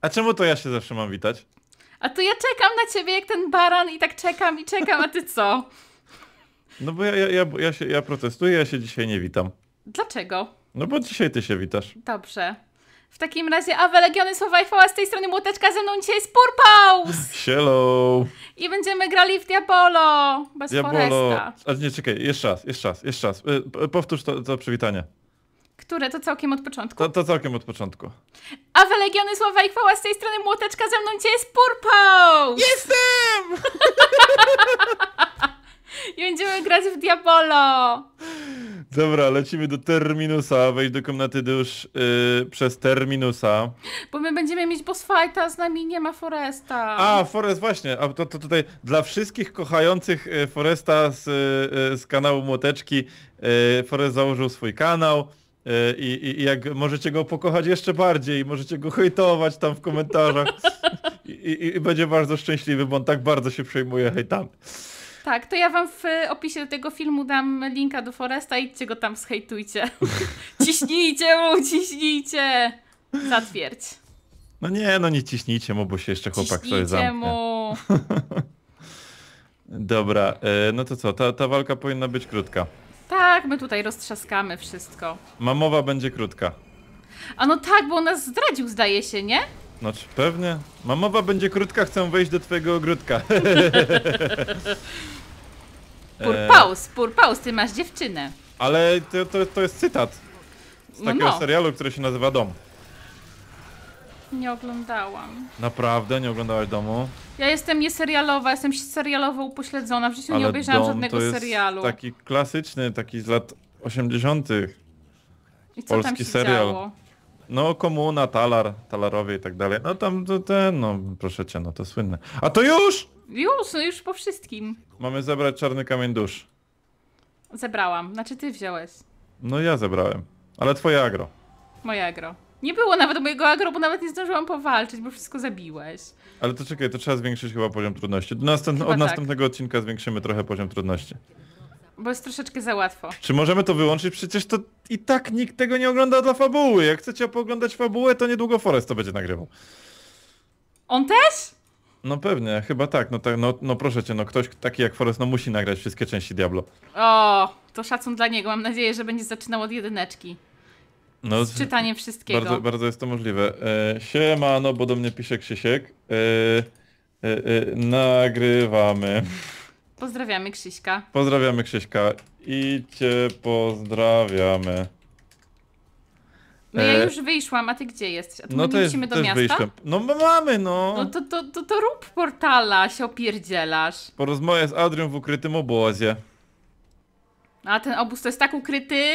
A czemu to ja się zawsze mam witać? A to ja czekam na ciebie jak ten baran i tak czekam i czekam, a ty co? No bo ja protestuję, ja się dzisiaj nie witam. Dlaczego? No bo dzisiaj ty się witasz. Dobrze. W takim razie Awe Legiony, słowa i chwała, z tej strony Młoteczka, ze mną dzisiaj jest Purpose! Hello! I będziemy grali w Diabolo, bez Foresta. A nie, czekaj, jeszcze raz. Powtórz to przywitanie. Które? To całkiem od początku. To całkiem od początku. Awe Legiony, słowa i chwała, z tej strony Młoteczka, ze mną dzisiaj jest Purpose! Jestem! I będziemy grać w Diabolo. Dobra, lecimy do Terminusa, wejść do komnaty dusz przez Terminusa. Bo my będziemy mieć boss fighta, z nami nie ma Foresta. A, Forest właśnie, a to tutaj dla wszystkich kochających Foresta z kanału Młoteczki, Forest założył swój kanał i jak możecie go pokochać jeszcze bardziej, możecie go hejtować tam w komentarzach i będzie bardzo szczęśliwy, bo on tak bardzo się przejmuje hejtami. Tak, to ja wam w opisie do tego filmu dam linka do Foresta, idźcie go tam zhejtujcie. Ciśnijcie mu, ciśnijcie! Zatwierdź. No nie ciśnijcie mu, bo się jeszcze chłopak sobie Ciśnijcie zamknie. mu. Dobra, no to co, ta walka powinna być krótka. Tak, my tutaj roztrzaskamy wszystko. Mamowa będzie krótka. A no tak, bo on nas zdradził, zdaje się, nie? Znaczy pewnie. Mamowa będzie krótka, chcę wejść do twojego ogródka. Purpose, ty masz dziewczynę. Ale to jest cytat z takiego serialu, który się nazywa Dom. Nie oglądałam. Naprawdę? Nie oglądałaś Domu? Ja jestem nieserialowa, jestem serialowo upośledzona. W życiu nie obejrzałam Dom żadnego to jest serialu. taki klasyczny, taki z lat 80. I co tam polski się serial. działo? No, komuna, talarowie i tak dalej. No tam no proszę cię, no to słynne. A to już! Już po wszystkim. Mamy zebrać czarny kamień dusz. Zebrałam. Znaczy ty wziąłeś. No ja zebrałem. Ale twoje agro. Moje agro. Nie było nawet mojego agro, bo nawet nie zdążyłam powalczyć, bo wszystko zabiłeś. Ale to czekaj, to trzeba zwiększyć chyba poziom trudności. Chyba Od następnego odcinka zwiększymy trochę poziom trudności. Bo jest troszeczkę za łatwo. Czy możemy to wyłączyć? Przecież to i tak nikt tego nie ogląda dla fabuły. Jak chcecie pooglądać fabułę, to niedługo Forest to będzie nagrywał. On też? No pewnie, chyba tak. No proszę cię, no ktoś taki jak Forest no musi nagrać wszystkie części Diablo. O, to szacun dla niego. Mam nadzieję, że będzie zaczynał od jedyneczki. No, Z czytaniem wszystkiego. bardzo jest to możliwe. Siemano, bo do mnie pisze Krzysiek. Nagrywamy. Pozdrawiamy Krzyśka. Pozdrawiamy Krzyśka. I cię pozdrawiamy. No ja już wyszłam, a ty gdzie jesteś? A tu No my lecimy do miasta? wyjściem. No mamy, no. No to rób portala, się opierdzielasz. Porozmawiaj z Adrią w ukrytym obozie. A ten obóz to jest tak ukryty?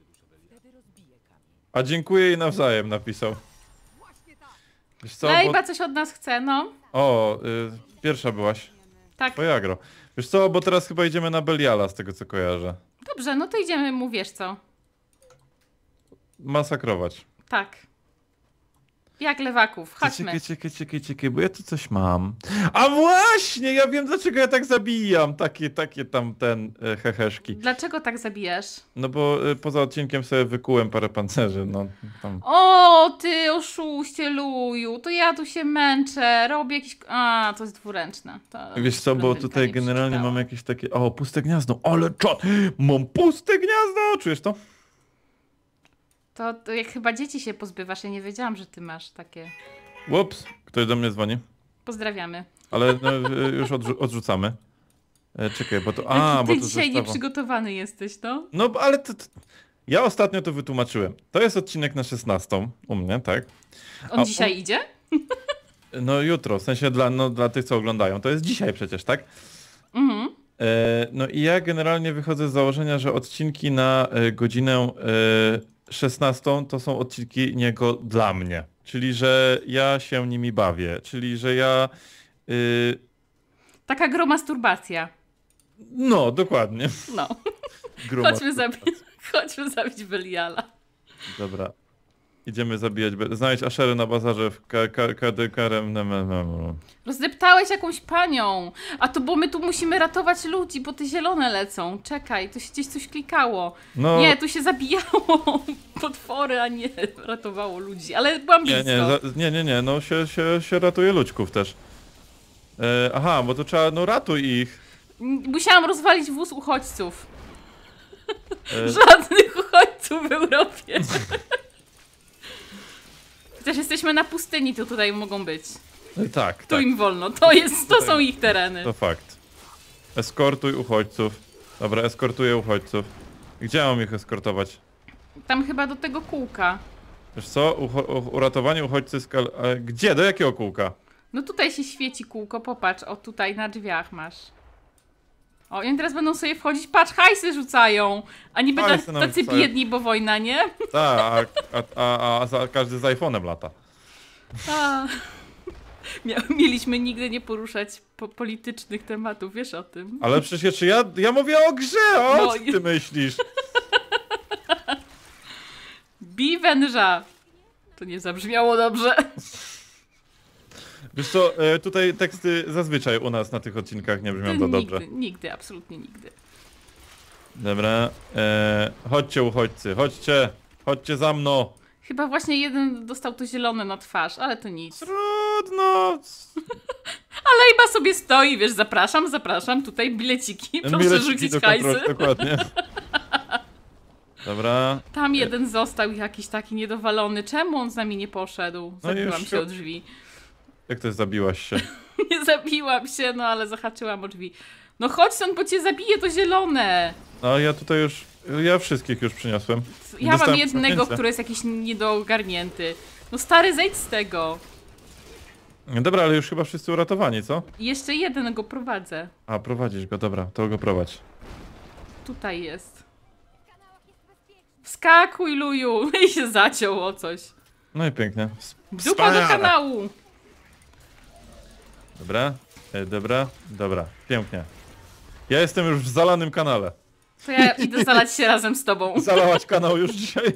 A dziękuję jej nawzajem, napisał. Wiesz co, Lejba coś od nas chce, no. O, pierwsza byłaś. Tak. Twoje agro. Wiesz co, bo teraz chyba idziemy na Beliala, z tego co kojarzę. Dobrze, no to idziemy mu, wiesz co. Masakrować. Tak. Jak lewaków, chodźmy. Czekaj, bo ja tu coś mam. A właśnie, ja wiem dlaczego ja tak zabijam takie tam heheszki. Dlaczego tak zabijasz? No bo poza odcinkiem sobie wykułem parę pancerzy, no tam. O, ty oszuście luju, to ja tu się męczę, robię jakiś... A, to jest dwuręczne. To Wiesz co, bo blondynka tutaj nie generalnie przeczytała. mam jakieś takie... O, puste gniazdo, ale czad! Mam puste gniazdo! Czujesz to? To jak chyba dzieci się pozbywasz, ja nie wiedziałam, że ty masz takie... Ups, ktoś do mnie dzwoni. Pozdrawiamy. Ale no, już odrzucamy. Czekaj, bo to... Jaki bo ty to dzisiaj zestawa. nieprzygotowany jesteś, no? No, ale ja ostatnio to wytłumaczyłem. To jest odcinek na 16 u mnie, tak? On dzisiaj idzie? No jutro, w sensie dla tych, co oglądają. To jest dzisiaj przecież, tak? Mhm. No i ja generalnie wychodzę z założenia, że odcinki na godzinę 16 to są odcinki niego dla mnie. Czyli, że ja się nimi bawię. Czyli, że ja... Taka gromasturbacja. No, dokładnie. No. Groma. Chodźmy zabić Beliala. Dobra. Idziemy zabijać. Znajdź Aszery na bazarze w karem. Rozdeptałeś jakąś panią. A to bo my tu musimy ratować ludzi, bo te zielone lecą. Czekaj, to się gdzieś coś klikało. No, Nie, tu się zabijało potwory, a nie ratowało ludzi. Ale byłam blisko. nie, no się ratuje ludźków też. Aha, bo to trzeba, no ratuj ich. Musiałam rozwalić wóz uchodźców. Żadnych uchodźców w Europie. Chociaż jesteśmy na pustyni, to tutaj mogą być. Tak, Tu tak, im wolno. To są ich tereny. to fakt. Eskortuj uchodźców. Dobra, eskortuję uchodźców. Gdzie mam ich eskortować? Tam chyba do tego kółka. Wiesz co? Uratowanie uchodźcy gdzie? Do jakiego kółka? No tutaj się świeci kółko, popatrz. O, tutaj na drzwiach masz. O, i oni teraz będą sobie wchodzić. Patrz, hajsy rzucają. A niby Hajsy nam tacy rzucają. biedni, bo wojna, nie? Tak, a każdy z iPhone'em lata. A. Mieliśmy nigdy nie poruszać politycznych tematów, wiesz o tym? Ale przecież ja mówię o grze, o No co ty myślisz? Bij węża. To nie zabrzmiało dobrze. Wiesz co, tutaj teksty zazwyczaj u nas na tych odcinkach nie brzmią to dobrze. Nigdy, absolutnie nigdy. Dobra, chodźcie uchodźcy, chodźcie za mną. Chyba właśnie jeden dostał to zielone na twarz, ale to nic. Trudno. Ale chyba sobie stoi, wiesz, zapraszam, tutaj bileciki, proszę Bileciki rzucić do hajsy. kontroli, dokładnie. Dobra. Tam jeden został jakiś taki niedowalony. Czemu on z nami nie poszedł? Zabiłam już się o drzwi. Jak to jest, zabiłaś się? Nie zabiłam się, no ale zahaczyłam o drzwi. No chodź stąd, bo cię zabije to zielone. No ja tutaj już, ja wszystkich już przyniosłem. Ja mam Dostałem jednego, przecięcie. który jest jakiś niedogarnięty. No stary, zejdź z tego. Dobra, ale już chyba wszyscy uratowani, co? I jeszcze jeden go prowadzę. A, prowadzisz go, dobra, to go prowadź. Tutaj jest. Wskakuj, luju! I się zaciął o coś. No i pięknie. Dupa do Wspaniale. kanału! Dobra, dobra, pięknie. Ja jestem już w zalanym kanale. To ja idę zalać się razem z tobą. Zalałaś kanał już dzisiaj?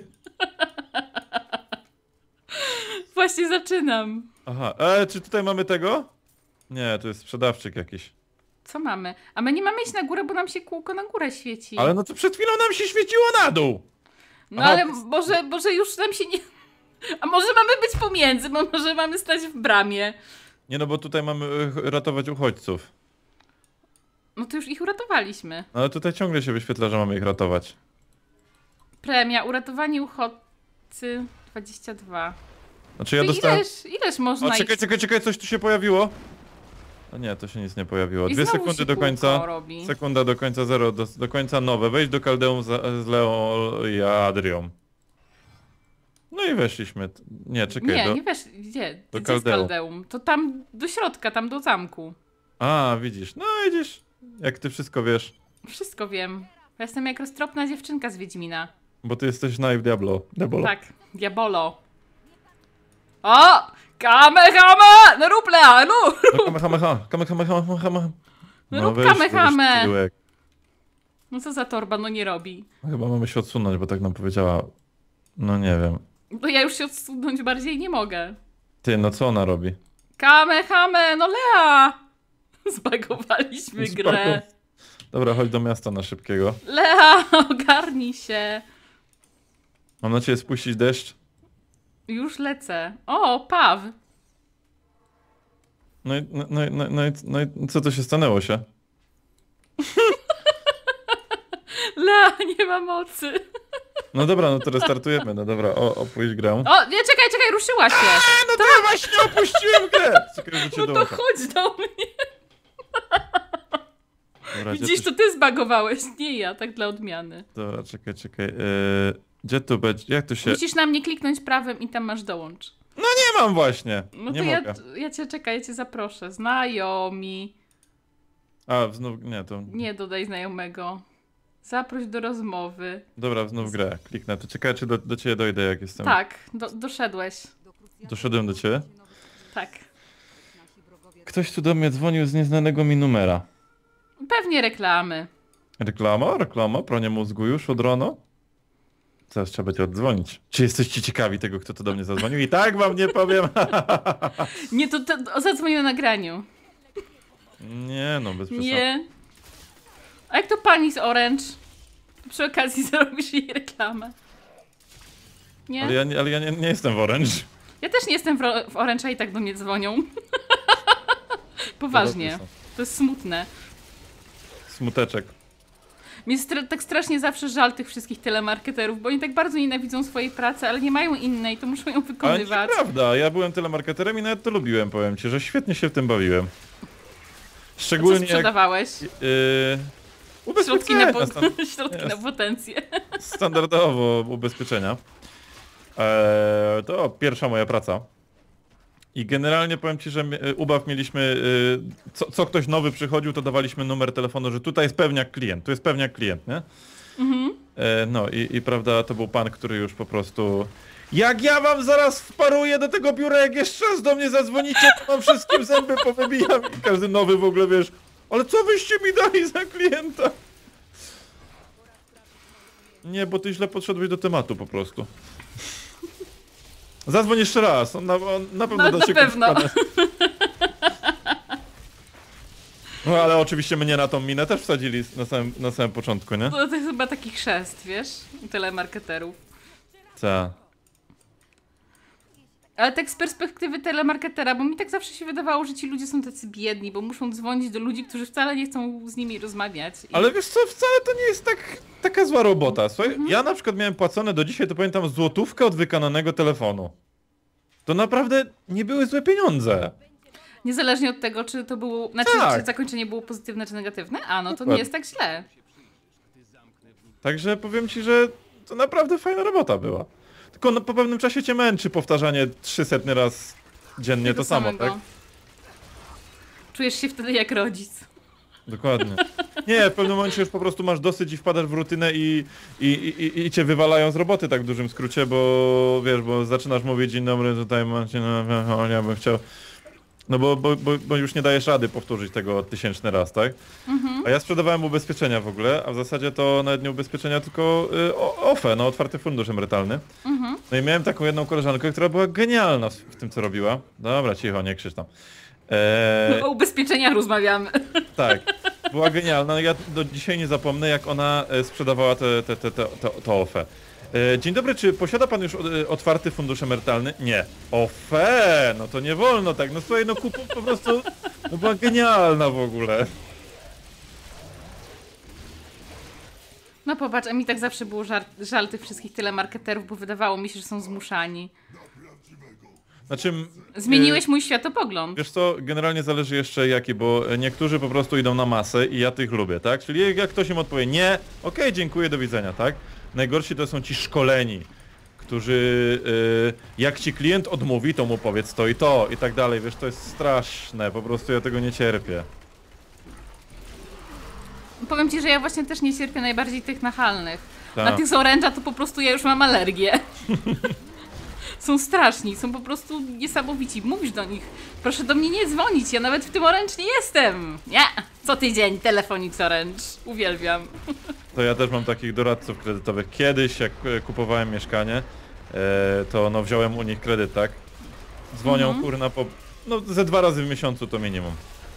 Właśnie zaczynam. Aha, czy tutaj mamy tego? Nie, to jest sprzedawczyk jakiś. Co mamy? A my nie mamy iść na górę, bo nam się kółko na górę świeci. Ale no to przed chwilą nam się świeciło na dół! No Aha. ale może już nam się nie... A może mamy być pomiędzy, bo może mamy stać w bramie. Nie no, bo tutaj mamy ratować uchodźców. No to już ich uratowaliśmy. Ale tutaj ciągle się wyświetla, że mamy ich ratować. Premia, uratowanie uchodźcy 22. Znaczy ja To dostałem... ileż można O, czekaj, coś tu się pojawiło. No nie, to się nic nie pojawiło. I 2 znowu sekundy się do końca. kółko robi. Sekunda do końca, 0 do końca nowe. Wejdź do Kaldeum z Leo i Adrią. No i weszliśmy. Nie, czekaj. Nie wiesz, gdzie? do Gdzie jest Kaldeum. Kaldeum? To tam do środka, tam do zamku. A, widzisz. No widzisz. Jak ty wszystko wiesz. Wszystko wiem. Ja jestem jak roztropna dziewczynka z Wiedźmina. Bo ty jesteś Knife Diablo. Tak, Diabolo. O! Kamehame! No rób Lea, no! No kamehameha. No rób weź, kamehame. tyłek. No co za torba, no nie robi. Chyba mamy się odsunąć, bo tak nam powiedziała. No nie wiem. Bo ja już się odsunąć bardziej nie mogę. Ty, no co ona robi? Kamehame, no Lea! Zbagowaliśmy grę. Dobra, chodź do miasta na szybkiego. Lea, ogarnij się. Mam na ciebie spuścić deszcz. Już lecę. O, Paw. No i co to się stanęło się? Lea, nie ma mocy. No dobra, no to restartujemy. No dobra, opuść grę. O, nie, czekaj, ruszyła się. No to ja właśnie opuściłem grę! Czekaj, że cię No to dołączę. chodź do mnie. Dobra, Widzisz, to ty zbagowałeś, nie ja, tak dla odmiany. Dobra, czekaj. Gdzie tu będzie? Jak tu się... Musisz na mnie kliknąć prawym i tam masz dołącz. No nie mam właśnie! No nie to mogę. ja cię czekaj, ja cię zaproszę. Znajomi. A, znów... Nie, to... Nie dodaj znajomego. Zaproś do rozmowy. Dobra, znów grę. Kliknę. To czekaj, czy do ciebie dojdę, jak jestem. Tak, doszedłeś. Doszedłem do ciebie. Tak. Ktoś tu do mnie dzwonił z nieznanego mi numera. Pewnie reklamy. Reklama? Reklama? Pranie mózgu już od rana? Zaraz trzeba będzie oddzwonić. Czy jesteście ciekawi tego, kto to do mnie zadzwonił? I tak wam nie powiem. Nie, to zadzwonię na nagraniu. Nie no, bez przesady. Nie. A jak to pani z Orange? To przy okazji zrobisz jej reklamę. Nie? Ale ja nie jestem w Orange. Ja też nie jestem w Orange, a i tak do mnie dzwonią. Poważnie. To jest smutne. Smuteczek. Mi jest tak strasznie zawsze żal tych wszystkich telemarketerów, bo oni tak bardzo nienawidzą swojej pracy, ale nie mają innej, to muszą ją Ale wykonywać. nieprawda, ja byłem telemarketerem i nawet to lubiłem, powiem ci, że świetnie się w tym bawiłem. A co Szczególnie sprzedawałeś? Ubezpieczenia. Środki na potencję. Standardowo ubezpieczenia. To pierwsza moja praca. I generalnie powiem ci, że ubaw mieliśmy, co ktoś nowy przychodził, to dawaliśmy numer telefonu, że tutaj jest pewniak klient, tu jest pewniak klient, nie? Mhm. No i prawda, to był pan, który już po prostu... Jak ja wam zaraz wparuję do tego biura, jak jeszcze raz do mnie zadzwonicie, to wam wszystkim zęby powybijam. I każdy nowy w ogóle, wiesz, ale co wyście mi dali za klienta? Nie, bo ty źle podszedłeś do tematu po prostu. Zadzwoń jeszcze raz, on na pewno da się pewno. No ale oczywiście mnie na tą minę też wsadzili na samym początku, nie? To jest chyba taki chrzest, wiesz? Telemarketerów. Co? Ale tak z perspektywy telemarketera, bo mi tak zawsze się wydawało, że ci ludzie są tacy biedni, bo muszą dzwonić do ludzi, którzy wcale nie chcą z nimi rozmawiać. Ale wiesz co, wcale to nie jest taka zła robota. Słuchaj, ja na przykład miałem płacone do dzisiaj, to pamiętam, złotówkę od wykonanego telefonu. To naprawdę nie były złe pieniądze. Niezależnie od tego, czy to było, znaczy, Tak. czy zakończenie było pozytywne, czy negatywne, no to Dokładnie. nie jest tak źle. Także powiem ci, że to naprawdę fajna robota była. Tylko no, po pewnym czasie cię męczy powtarzanie 300 raz dziennie Tego to samo, samego. tak? Czujesz się wtedy jak rodzic. Dokładnie. Nie, w pewnym momencie już po prostu masz dosyć i wpadasz w rutynę i cię wywalają z roboty, tak w dużym skrócie, bo wiesz, bo zaczynasz mówić dzień dobry, tutaj macie, no, ja bym chciał... No bo już nie dajesz rady powtórzyć tego 1000 raz, tak? A ja sprzedawałem ubezpieczenia w ogóle, a w zasadzie to nawet nie ubezpieczenia, tylko OFE, no otwarty fundusz emerytalny. No i miałem taką jedną koleżankę, która była genialna w tym, co robiła. Dobra, cicho, nie krzycz tam. O ubezpieczeniach rozmawiamy. Tak, była genialna. No ja do dzisiaj nie zapomnę, jak ona sprzedawała to OFE. Dzień dobry, czy posiada pan już otwarty fundusz emerytalny? Nie. OFE! No to nie wolno tak. No słuchaj, no kupu po prostu... No była genialna w ogóle. No popatrz, a mi tak zawsze było żal tych wszystkich telemarketerów, bo wydawało mi się, że są zmuszani. Znaczy... Zmieniłeś mój światopogląd. Wiesz co, generalnie zależy jeszcze jaki, bo niektórzy po prostu idą na masę i ja tych lubię, tak? Czyli jak ktoś im odpowie nie, okej, dziękuję, do widzenia, tak? Najgorsi to są ci szkoleni, którzy jak ci klient odmówi, to mu powiedz to i tak dalej, wiesz, to jest straszne, po prostu ja tego nie cierpię. Powiem ci, że ja właśnie też nie cierpię najbardziej tych nachalnych. Tak. Na tych z Orange'a to po prostu ja już mam alergię. Są straszni, są po prostu niesamowici. Mówisz do nich, proszę do mnie nie dzwonić, ja nawet w tym Orange nie jestem. Nie, co tydzień telefonik z Orange. Uwielbiam. To ja też mam takich doradców kredytowych. Kiedyś, jak kupowałem mieszkanie, to no wziąłem u nich kredyt, tak? Dzwonią kurna no ze 2 razy w miesiącu to minimum.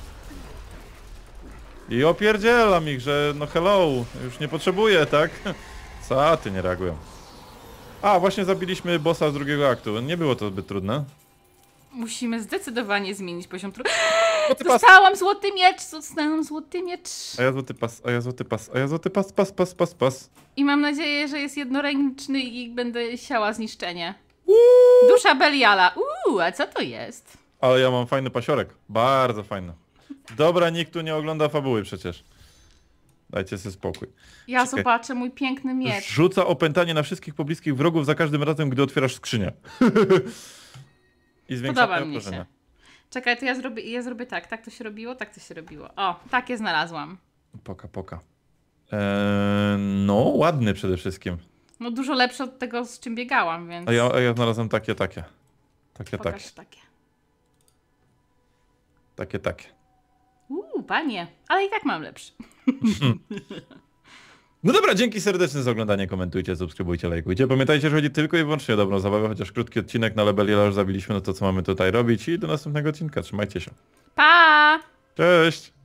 I opierdzielam ich, że no hello, już nie potrzebuję, tak? Co ty, nie reagują. A, właśnie zabiliśmy bossa z drugiego aktu. Nie było to zbyt trudne. Musimy zdecydowanie zmienić poziom Złoty pas. Dostałam złoty miecz. A ja złoty pas, a ja złoty pas, a ja złoty pas. I mam nadzieję, że jest jednoręczny i będę siała zniszczenie. Dusza Beliala. A co to jest? Ale ja mam fajny pasiorek. Bardzo fajny. Dobra, nikt tu nie ogląda fabuły przecież. Dajcie sobie spokój. Ja Czekaj. zobaczę mój piękny miecz. Rzuca opętanie na wszystkich pobliskich wrogów za każdym razem, gdy otwierasz skrzynię. I zwiększa Podoba mi obrażenia. się. Czekaj, to ja zrobię tak. Tak to się robiło, tak to się robiło. O, takie znalazłam. Poka. No, ładny przede wszystkim. No dużo lepsze od tego, z czym biegałam, więc... A ja znalazłem takie. Pokaż takie. Takie. Panie. Ale i tak mam lepszy. No dobra, dzięki serdeczne za oglądanie, komentujcie, subskrybujcie, lajkujcie. Pamiętajcie, że chodzi tylko i wyłącznie o dobrą zabawę, chociaż krótki odcinek na Lebeliela już zabiliśmy, no to co mamy tutaj robić i do następnego odcinka. Trzymajcie się. Pa! Cześć!